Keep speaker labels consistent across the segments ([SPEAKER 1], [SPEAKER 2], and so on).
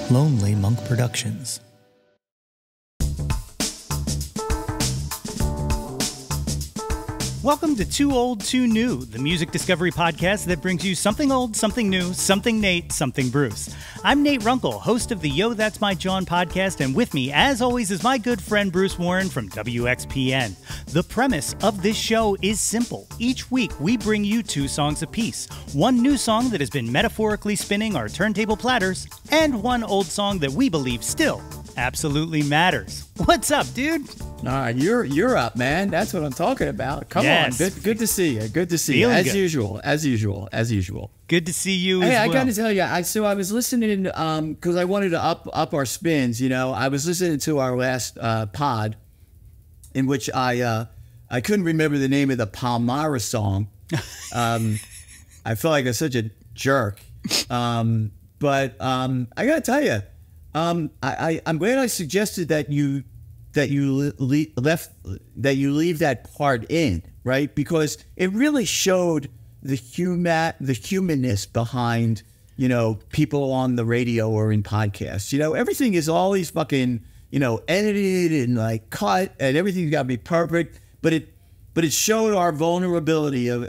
[SPEAKER 1] Lonely Monk Productions. Welcome to Too Old, Too New, the music discovery podcast that brings you something old, something new, something Nate, something Bruce. I'm Nate Runkle, host of the Yo That's My John podcast, and with me, as always, is my good friend Bruce Warren from WXPN. The premise of this show is simple. Each week, we bring you 2 songs apiece. One new song that has been metaphorically spinning our turntable platters, and one old song that we believe still absolutely matters. What's up, dude?
[SPEAKER 2] You're up, man. That's what I'm talking about. Come on. Good to see you. Good to see you. As usual.
[SPEAKER 1] Good to see you
[SPEAKER 2] as
[SPEAKER 1] well.
[SPEAKER 2] I got to tell you, I was listening because I wanted to up our spins, you know. I was listening to our last pod in which I couldn't remember the name of the Palmyra song. I feel like I'm such a jerk. But I got to tell you, I'm glad I suggested that you leave that part in, right? Because it really showed the humanness behind, you know, people on the radio or in podcasts. You know, everything is always fucking, you know, edited and like cut, and everything's got to be perfect. But it showed our vulnerability of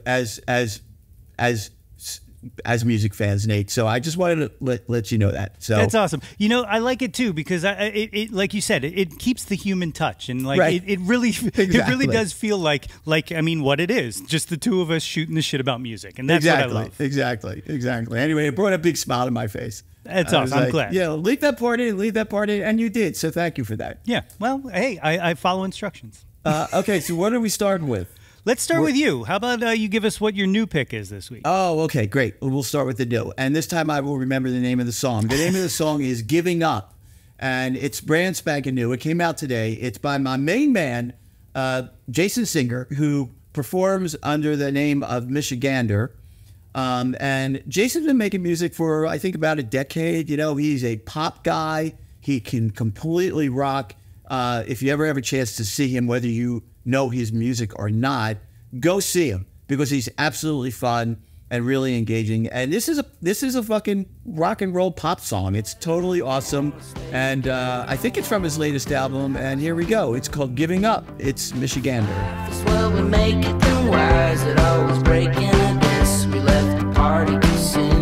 [SPEAKER 2] as music fans, Nate. So I just wanted to let you know that. So
[SPEAKER 1] that's awesome. You know, I like it too because it like you said, it keeps the human touch, and like
[SPEAKER 2] right.
[SPEAKER 1] it really
[SPEAKER 2] Exactly.
[SPEAKER 1] it really does feel like I mean, what it is, just the two of us shooting the shit about music, and that's what I love.
[SPEAKER 2] Exactly. Anyway, it brought a big smile to my face.
[SPEAKER 1] That's awesome. I'm glad.
[SPEAKER 2] Yeah, leave that part in, and you did. So thank you for that.
[SPEAKER 1] Yeah. Well, hey, I follow instructions.
[SPEAKER 2] Okay, so what are we starting with?
[SPEAKER 1] Let's start with you. How about you give us what your new pick is this week?
[SPEAKER 2] Oh, okay, great. We'll start with the new. And this time I will remember the name of the song. The name of the song is Giving Up. And it's brand spanking new. It came out today. It's by my main man, Jason Singer, who performs under the name of Michigander. And Jason's been making music for, I think, about a decade. You know, he's a pop guy. He can completely rock. If you ever have a chance to see him, whether you know his music or not, go see him because he's absolutely fun and really engaging. And this is a fucking rock and roll pop song. It's totally awesome. And I think it's from his latest album. And here we go. It's called Giving Up. It's Michigander.
[SPEAKER 3] This world we make it, then why is it always breaking? I guess we left the party too soon.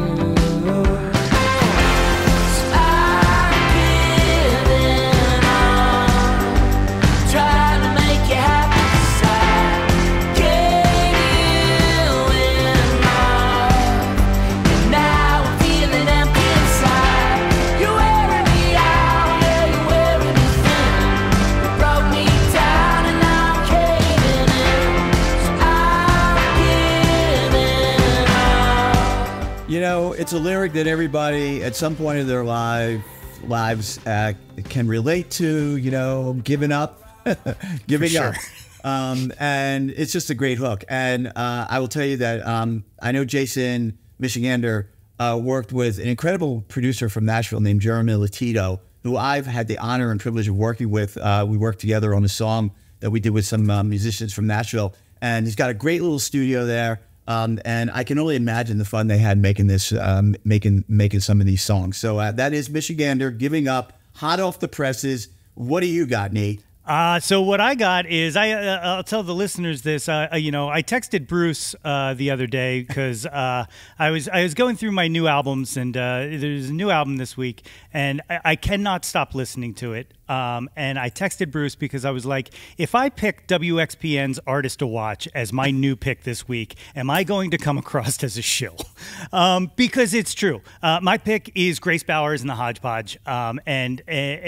[SPEAKER 2] You know, it's a lyric that everybody at some point in their lives can relate to, you know, giving up, giving up. And it's just a great hook. And I will tell you that I know Jason Michigander worked with an incredible producer from Nashville named Jeremy Latito, who I've had the honor and privilege of working with. We worked together on a song that we did with some musicians from Nashville. And he's got a great little studio there. And I can only imagine the fun they had making this, making some of these songs. So that is Michigander, Giving Up, hot off the presses. What do you got, Nate?
[SPEAKER 1] So what I got is I'll tell the listeners this. You know, I texted Bruce the other day because I was going through my new albums, and there's a new album this week, and I cannot stop listening to it. And I texted Bruce because I was like, if I pick WXPN's Artist to Watch as my new pick this week, am I going to come across as a shill? Because it's true. My pick is Grace Bowers and the Hodgepodge. And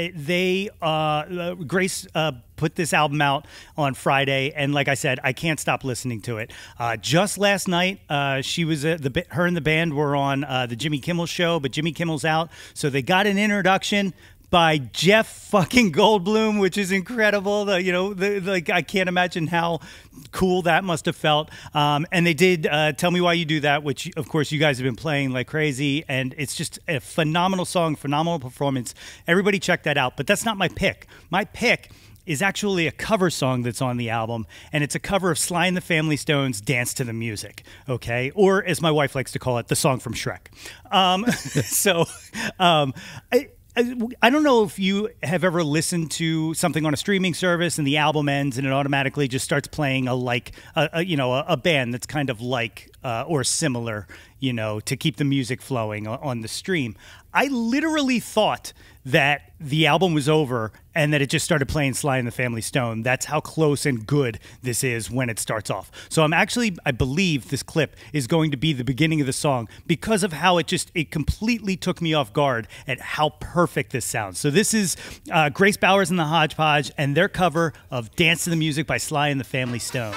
[SPEAKER 1] Grace put this album out on Friday, and like I said, I can't stop listening to it. Just last night, she was her and the band were on the Jimmy Kimmel show, but Jimmy Kimmel's out, so they got an introduction by Jeff fucking Goldblum, which is incredible. Like I can't imagine how cool that must have felt. And they did Tell Me Why You Do That, which of course you guys have been playing like crazy, and it's just a phenomenal song, phenomenal performance. Everybody check that out. But that's not my pick. My pick is actually a cover song that's on the album, and it's a cover of Sly and the Family Stone's Dance to the Music, okay? Or as my wife likes to call it, the song from Shrek. I don't know if you have ever listened to something on a streaming service and the album ends and it automatically just starts playing a band that's kind of like or similar, to keep the music flowing on the stream. I literally thought that the album was over and that it just started playing Sly and the Family Stone. That's how close and good this is when it starts off. So I believe this clip is going to be the beginning of the song because of how it completely took me off guard at how perfect this sounds. So this is Grace Bowers and the Hodgepodge and their cover of Dance to the Music by Sly and the Family Stone.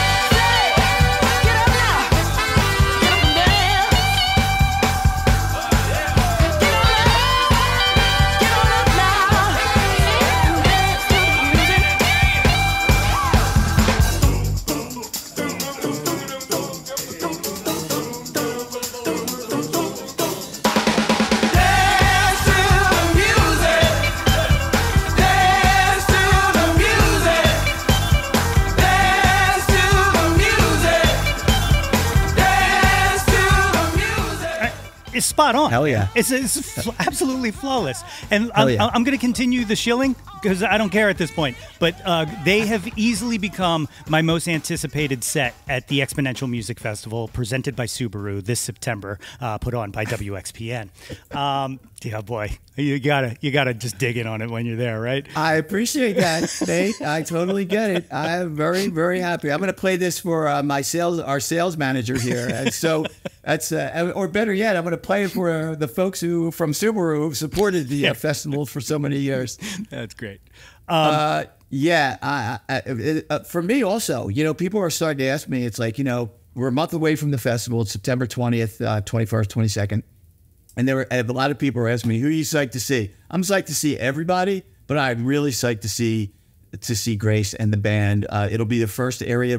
[SPEAKER 1] Is spot on.
[SPEAKER 2] Hell yeah.
[SPEAKER 1] It's absolutely flawless. And I'm going to continue the shilling because I don't care at this point. But they have easily become my most anticipated set at the Exponential Music Festival presented by Subaru this September, put on by WXPN. Yeah, boy, you gotta just dig in on it when you're there, right?
[SPEAKER 2] I appreciate that, Nate. I totally get it. I am very, very happy. I'm going to play this for our sales manager here, and so that's or better yet, I'm going to play it for the folks from Subaru who supported the festival for so many years.
[SPEAKER 1] That's great.
[SPEAKER 2] For me also, people are starting to ask me. It's like, we're a month away from the festival. It's September 20th, 21st, 22nd. And a lot of people are asking me, who are you psyched to see? I'm psyched to see everybody, but I'm really psyched to see Grace and the band. It'll be the first area,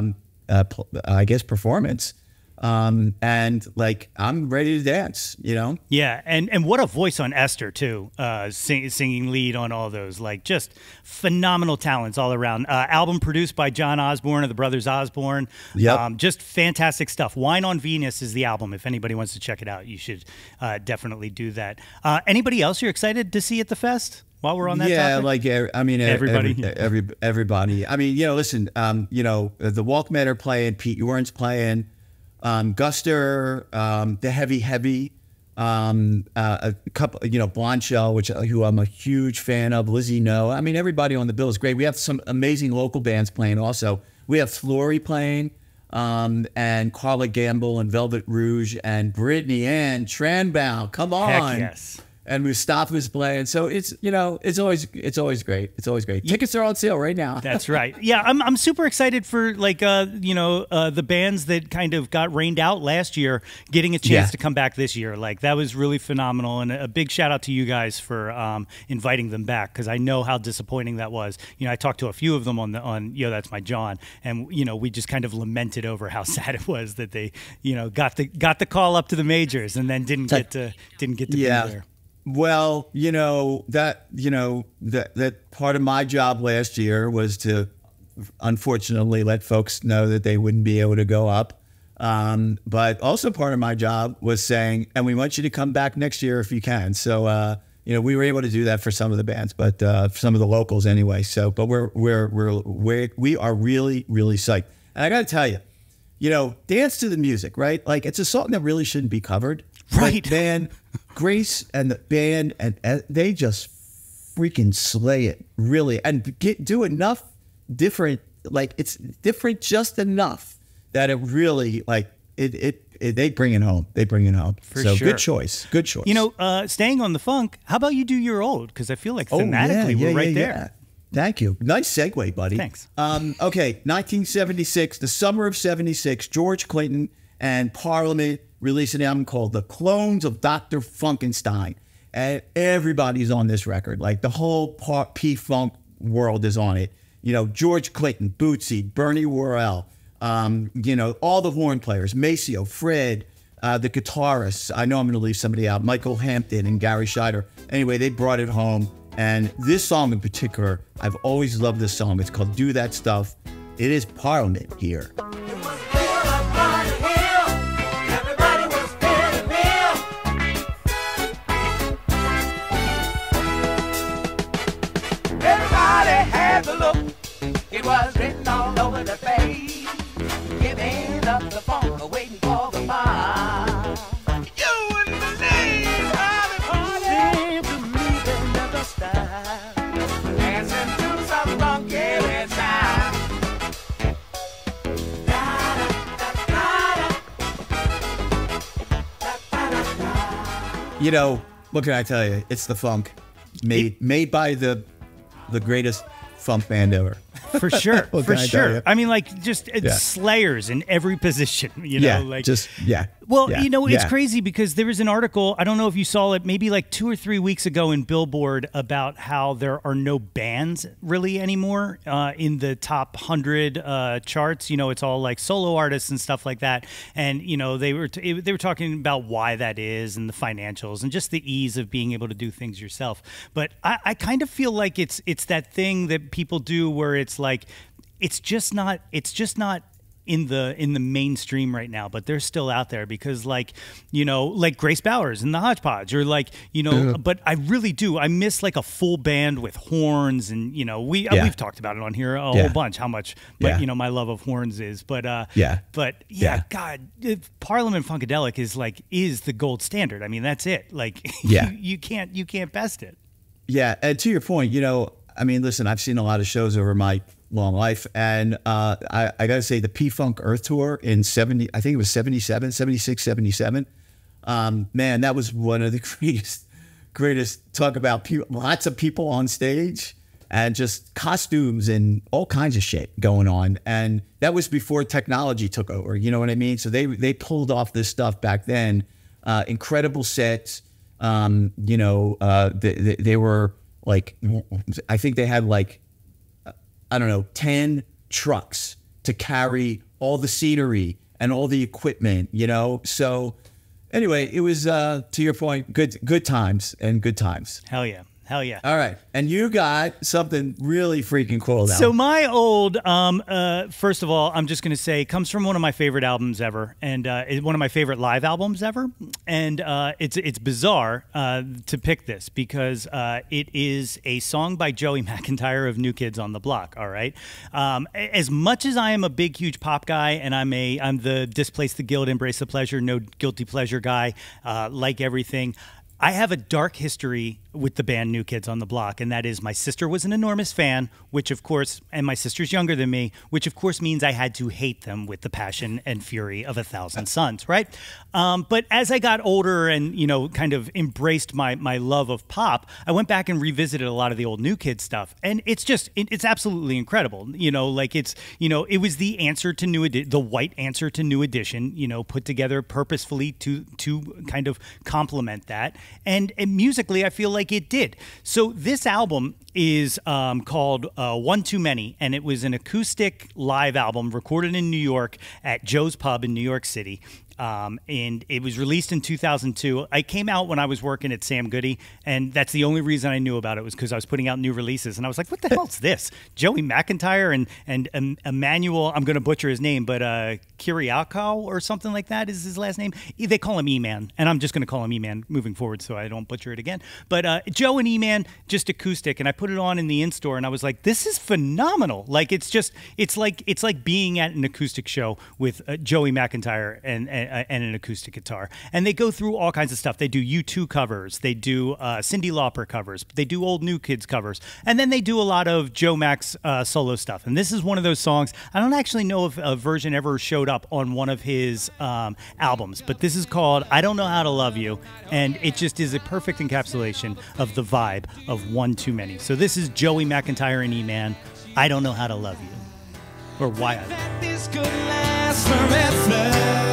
[SPEAKER 2] performance. And I'm ready to dance,
[SPEAKER 1] Yeah, and what a voice on Esther too, singing lead on all those, just phenomenal talents all around. Album produced by John Osborne of the Brothers Osborne.
[SPEAKER 2] Yep.
[SPEAKER 1] Just fantastic stuff. Wine on Venus is the album. If anybody wants to check it out, you should definitely do that. Anybody else you're excited to see at the fest? While we're on that topic?
[SPEAKER 2] Everybody. Everybody. I mean, listen, the Walkmen are playing, Pete Yorn's playing. Guster, the Heavy, a couple, Blonde Shell, who I'm a huge fan of, Lizzie No. I mean, everybody on the bill is great. We have some amazing local bands playing also. We have Flory playing, and Carla Gamble and Velvet Rouge and Brittany Ann Tranbow. Come on.
[SPEAKER 1] Heck yes.
[SPEAKER 2] And Mustafa's playing, so it's always great. It's always great. Tickets are on sale right now.
[SPEAKER 1] That's right. Yeah, I'm super excited for the bands that kind of got rained out last year getting a chance to come back this year. That was really phenomenal, and a big shout out to you guys for inviting them back because I know how disappointing that was. I talked to a few of them on That's My John, and we just kind of lamented over how sad it was that they got the call up to the majors and then didn't get to be there.
[SPEAKER 2] Well, that part of my job last year was to, unfortunately, let folks know that they wouldn't be able to go up. But also part of my job was saying, and we want you to come back next year if you can. So, we were able to do that for some of the bands, but for some of the locals anyway. So, but we are really, really psyched. And I got to tell you, Dance to the Music, right? It's a song that really shouldn't be covered.
[SPEAKER 1] Right.
[SPEAKER 2] But man, Grace and the band, and they just freaking slay it, really, and do enough different. It's different just enough that it really they bring it home. They bring it home.
[SPEAKER 1] So
[SPEAKER 2] sure. Good choice. Good choice.
[SPEAKER 1] Staying on the funk. How about you do Your Old? Because I feel like thematically we're right there.
[SPEAKER 2] Yeah. Thank you. Nice segue, buddy.
[SPEAKER 1] Thanks.
[SPEAKER 2] Okay, 1976, the summer of '76, George Clinton and Parliament released an album called The Clones of Dr. Funkenstein. And everybody's on this record. The whole P-Funk world is on it. George Clinton, Bootsy, Bernie Worrell, all the horn players, Maceo, Fred, the guitarists. I know I'm going to leave somebody out. Michael Hampton and Gary Scheider. Anyway, they brought it home. And this song in particular, I've always loved this song. It's called Do That Stuff. It is Parliament here.
[SPEAKER 3] had the look. It was written all over the face. Giving up the funk, waiting for the bar. You wouldn't believe how the party seemed to me they never stop. Dancing to some funky sound.
[SPEAKER 2] You know, what can I tell you? It's the funk, made by the greatest funk band ever.
[SPEAKER 1] For sure,
[SPEAKER 2] What
[SPEAKER 1] for
[SPEAKER 2] can I tell
[SPEAKER 1] sure.
[SPEAKER 2] you?
[SPEAKER 1] I mean, like, just Slayers in every position, you know,
[SPEAKER 2] Yeah,
[SPEAKER 1] like
[SPEAKER 2] just yeah.
[SPEAKER 1] Well,
[SPEAKER 2] yeah,
[SPEAKER 1] you know, it's
[SPEAKER 2] yeah.
[SPEAKER 1] crazy because there was an article, I don't know if you saw it, maybe like 2 or 3 weeks ago in Billboard about how there are no bands really anymore in the top 100 charts. You know, it's all like solo artists and stuff like that. And, you know, they were talking about why that is and the financials and just the ease of being able to do things yourself. But I kind of feel like it's that thing that people do where it's like, it's just not in the mainstream right now, but they're still out there because, like, you know, like Grace Bowers and the Hodgepodge, or like, you know, but I really do. I miss like a full band with horns, and you know, we've talked about it on here a whole bunch how much, but you know, my love of horns is, but God, Parliament Funkadelic is the gold standard. I mean, that's it. Like, you can't best it.
[SPEAKER 2] Yeah, and to your point, you know, I mean, listen, I've seen a lot of shows over my long life, and I got to say the P-Funk Earth Tour in 70, I think it was 77, 76, 77. Man, that was one of the greatest talk about people, lots of people on stage and just costumes and all kinds of shit going on. And that was before technology took over, you know what I mean? So they pulled off this stuff back then. Incredible sets. You know, they were like, I think they had like, I don't know, 10 trucks to carry all the scenery and all the equipment, you know? So anyway, it was, to your point, good times and good times.
[SPEAKER 1] Hell yeah. Hell yeah.
[SPEAKER 2] All right. And you got something really freaking cool now.
[SPEAKER 1] So my old, first of all, I'm just going to say, comes from one of my favorite albums ever, and one of my favorite live albums ever. And it's bizarre to pick this because it is a song by Joey McIntyre of New Kids on the Block. All right. As much as I am a big, huge pop guy, and I'm the Displace the Guilt, Embrace the Pleasure, no guilty pleasure guy, like everything. I have a dark history with the band New Kids on the Block, and that is my sister was an enormous fan, which of course, and my sister's younger than me, which of course means I had to hate them with the passion and fury of 1,000 Suns, right? But as I got older and, you know, kind of embraced my love of pop, I went back and revisited a lot of the old New Kids stuff, and it's just, it's absolutely incredible. You know, like it's, you know, it was the answer to the white answer to New Edition, you know, put together purposefully to kind of complement that. And musically, I feel like it did. So this album is called One Too Many, and it was an acoustic live album recorded in New York at Joe's Pub in New York City. And it was released in 2002. I came out when I was working at Sam Goody, and that's the only reason I knew about it was because I was putting out new releases, and I was like, what the hell's this? Joey McIntyre and Emmanuel, I'm going to butcher his name, but Kiriakou or something like that is his last name. They call him E-Man, and I'm just going to call him E-Man moving forward so I don't butcher it again. But Joe and E-Man, just acoustic, and I put it on in the in-store, and I was like, this is phenomenal. Like, it's like being at an acoustic show with Joey McIntyre and an acoustic guitar. And they go through all kinds of stuff. They do U2 covers. They do Cyndi Lauper covers. They do old New Kids covers. And then they do a lot of Joe Mack's solo stuff. And this is one of those songs. I don't actually know if a version ever showed up on one of his albums, but this is called I Don't Know How to Love You. And it just is a perfect encapsulation of the vibe of One Too Many. So this is Joey McIntyre and E-Man, I Don't Know How to Love You. Or Why I Love You.
[SPEAKER 4] This could last forever.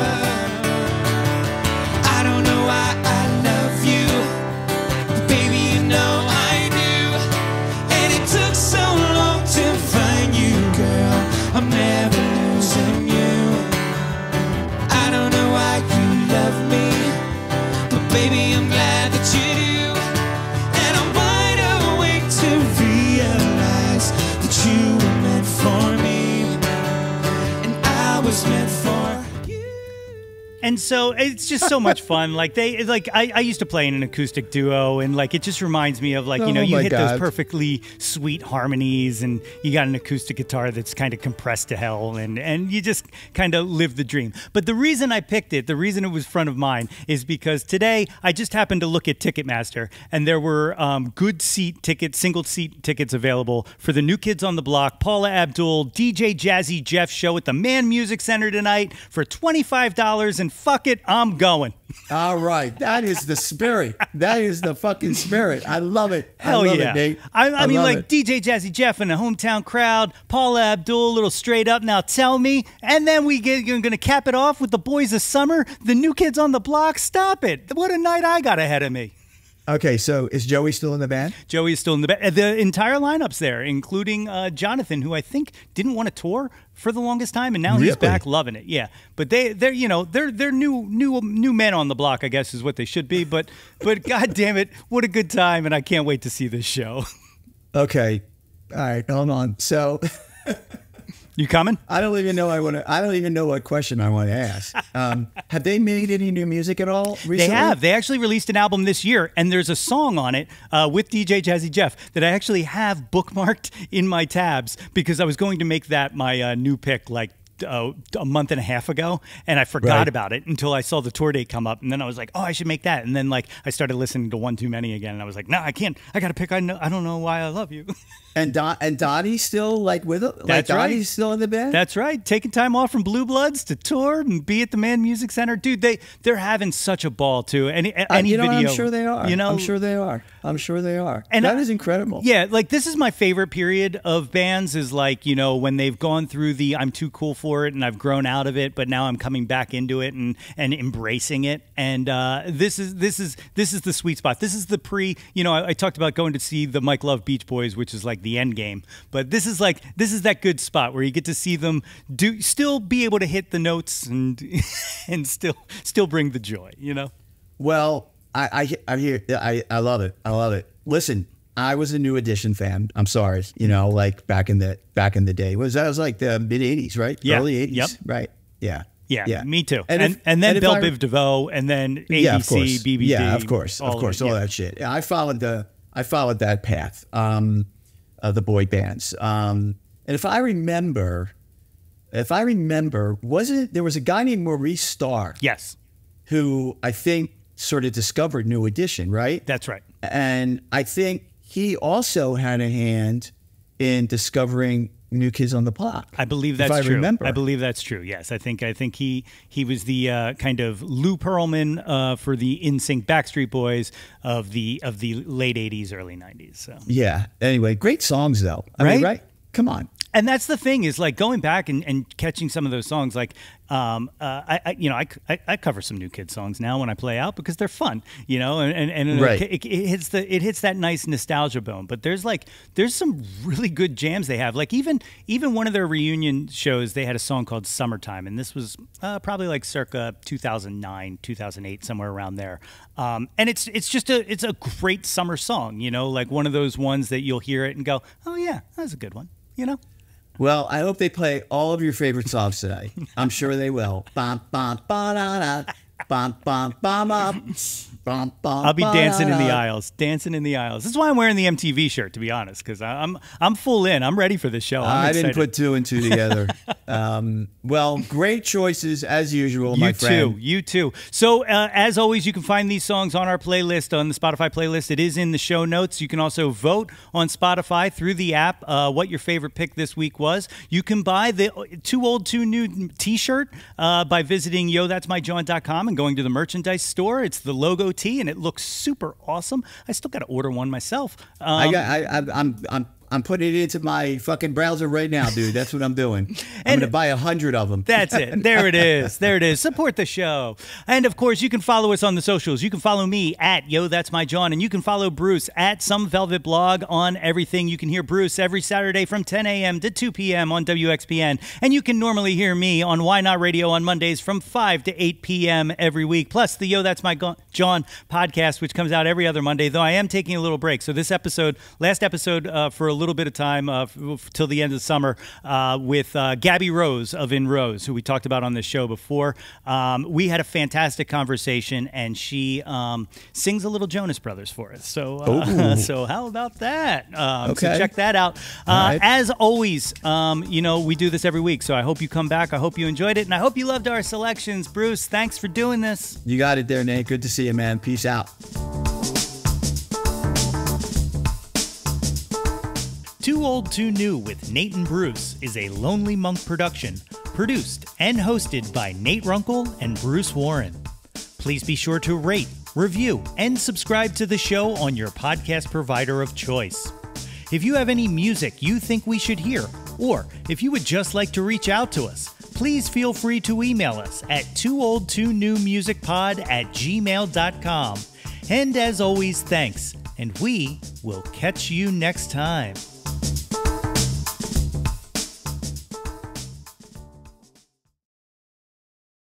[SPEAKER 4] I don't know why I love you, but baby, you know I do. And it took so long to find you, girl. I'm never losing you. I don't know why you love me, but baby, I'm glad that you do. And I'm wide awake to realize that you were meant for me, and I was meant for you.
[SPEAKER 1] And so it's just so much fun. Like I used to play in an acoustic duo, and like it just reminds me of like, you know, you hit those perfectly sweet harmonies, and you got an acoustic guitar that's kind of compressed to hell, and you just kind of live the dream. But the reason I picked it, the reason it was front of mind, is because today I just happened to look at Ticketmaster, and there were good seat tickets, single seat tickets available for the New Kids on the Block, Paula Abdul, DJ Jazzy Jeff show at the Mann Music Center tonight for $25, and fuck it, I'm going.
[SPEAKER 2] All right. That is the spirit. That is the fucking spirit. I love it.
[SPEAKER 1] Hell
[SPEAKER 2] I love
[SPEAKER 1] yeah.
[SPEAKER 2] it, Nate.
[SPEAKER 1] I mean,
[SPEAKER 2] love
[SPEAKER 1] like
[SPEAKER 2] it.
[SPEAKER 1] DJ Jazzy Jeff and a hometown crowd, Paula Abdul, a little straight up, now tell me. And then we're going to cap it off with the Boys of Summer, the New Kids on the Block. Stop it. What a night I got ahead of me.
[SPEAKER 2] Okay, so is Joey still in the band?
[SPEAKER 1] Joey's still in the band. The entire lineup's there, including Jonathan, who I think didn't want to tour for the longest time, and now he's
[SPEAKER 2] Really?
[SPEAKER 1] back loving it. Yeah, but they're new men on the block, I guess, is what they should be. But god damn it, what a good time, and I can't wait to see this show.
[SPEAKER 2] Okay. All right, hold on. So
[SPEAKER 1] You coming?
[SPEAKER 2] I don't even know what question I want to ask. Have they made any new music at all recently?
[SPEAKER 1] They have. They actually released an album this year, and there's a song on it with DJ Jazzy Jeff that I actually have bookmarked in my tabs because I was going to make that my new pick like a month and a half ago, and I forgot about it until I saw the tour date come up, and then I was like, oh, I should make that. And then like I started listening to One Too Many again, and I was like, no, I can't. I got to pick. I don't know why I love you.
[SPEAKER 2] And Dottie's still like with it? Like
[SPEAKER 1] That's right.
[SPEAKER 2] Dottie's still in the band?
[SPEAKER 1] That's right. Taking time off from Blue Bloods to tour and be at the Mann Music Center. Dude, they're having such a ball too. Any
[SPEAKER 2] you know,
[SPEAKER 1] video.
[SPEAKER 2] I'm sure they are.
[SPEAKER 1] You know,
[SPEAKER 2] I'm sure they are. I'm sure they are.
[SPEAKER 1] And
[SPEAKER 2] that is incredible.
[SPEAKER 1] Yeah, like this is my favorite period of bands is like, you know, when they've gone through the I'm too cool for it and I've grown out of it, but now I'm coming back into it and embracing it. And this is the sweet spot. This is the you know, I talked about going to see the Mike Love Beach Boys, which is like the end game. But this is that good spot where you get to see them still be able to hit the notes and and still bring the joy, you know?
[SPEAKER 2] Well, I hear. I love it. I love it. Listen, I was a New Edition fan. I'm sorry, you know, like back in the day. That was like the mid '80s, right?
[SPEAKER 1] Yeah.
[SPEAKER 2] Early '80s,
[SPEAKER 1] Yep.
[SPEAKER 2] Right? Yeah.
[SPEAKER 1] Yeah, me too.
[SPEAKER 2] And
[SPEAKER 1] then
[SPEAKER 2] if
[SPEAKER 1] Belle
[SPEAKER 2] I-
[SPEAKER 1] Biv DeVoe, and then ABC,
[SPEAKER 2] Yeah, of course.
[SPEAKER 1] BBD.
[SPEAKER 2] Yeah, of course, all
[SPEAKER 1] yeah.
[SPEAKER 2] that shit. Yeah, I followed that path. The boy bands. And if I remember, there was a guy named Maurice Starr
[SPEAKER 1] Yes,
[SPEAKER 2] who I think sort of discovered New Edition, right?
[SPEAKER 1] that's right.
[SPEAKER 2] And I think he also had a hand in discovering New Kids on the Block.
[SPEAKER 1] I believe
[SPEAKER 2] if
[SPEAKER 1] that's
[SPEAKER 2] I
[SPEAKER 1] true.
[SPEAKER 2] remember.
[SPEAKER 1] I believe that's true. Yes, I think he was the kind of Lou Pearlman for the NSYNC Backstreet Boys of the late '80s, early '90s. So.
[SPEAKER 2] Yeah. Anyway, great songs though. I mean,
[SPEAKER 1] Right?
[SPEAKER 2] right? Come on.
[SPEAKER 1] And that's the thing is like going back and catching some of those songs. Like, I cover some New Kids songs now when I play out because they're fun, you know, and
[SPEAKER 2] Right.
[SPEAKER 1] it hits that nice nostalgia bone. But there's some really good jams they have. Like even one of their reunion shows, they had a song called Summertime, and this was probably like circa 2009, 2008, somewhere around there. And it's a great summer song, you know, like one of those ones that you'll hear it and go, oh yeah, that's a good one, you know.
[SPEAKER 2] Well, I hope they play all of your favorite songs today. I'm sure they will. Bum, bum, ba-da-da. Bum, bum, bum, bum. Bum, bum,
[SPEAKER 1] I'll be dancing in the
[SPEAKER 2] ba-da-da.
[SPEAKER 1] aisles, dancing in the aisles. That's why I'm wearing the MTV shirt, to be honest, because I'm full in. I'm ready for this show. I'm
[SPEAKER 2] I
[SPEAKER 1] excited.
[SPEAKER 2] didn't put two and two together. Well, great choices as usual, my friend.
[SPEAKER 1] You too. So as always, you can find these songs on our playlist, on the Spotify playlist. It is in the show notes. You can also vote on Spotify through the app what your favorite pick this week was. You can buy the Too Old, Too New t-shirt by visiting yothat'smyjohn.com and going to the merchandise store. It's the logo tee, and it looks super awesome. I still got to order one myself.
[SPEAKER 2] I'm putting it into my fucking browser right now, dude. That's what I'm doing. I'm going to buy 100 of them.
[SPEAKER 1] That's it. There it is. There it is. Support the show. And of course, you can follow us on the socials. You can follow me at Yo That's My John, and you can follow Bruce at Some Velvet Blog on everything. You can hear Bruce every Saturday from 10 a.m. to 2 p.m. on WXPN. And you can normally hear me on Why Not Radio on Mondays from 5 to 8 p.m. every week. Plus the Yo That's My John podcast, which comes out every other Monday, though I am taking a little break. So this episode, last episode for a little little bit of time till the end of the summer with Gabby Rose of In Rose, who we talked about on this show before. We had a fantastic conversation, and she sings a little Jonas Brothers for us. So, so how about that? So check that out.
[SPEAKER 2] Right.
[SPEAKER 1] As always, we do this every week, so I hope you come back. I hope you enjoyed it, and I hope you loved our selections. Bruce, thanks for doing this.
[SPEAKER 2] You got it there, Nate. Good to see you, man. Peace out.
[SPEAKER 1] Too Old, Too New with Nate and Bruce is a Lonely Monk production, produced and hosted by Nate Runkle and Bruce Warren. Please be sure to rate, review, and subscribe to the show on your podcast provider of choice. If you have any music you think we should hear, or if you would just like to reach out to us, please feel free to email us at tooldtonewmusicpod@gmail.com. And as always, thanks, and we will catch you next time.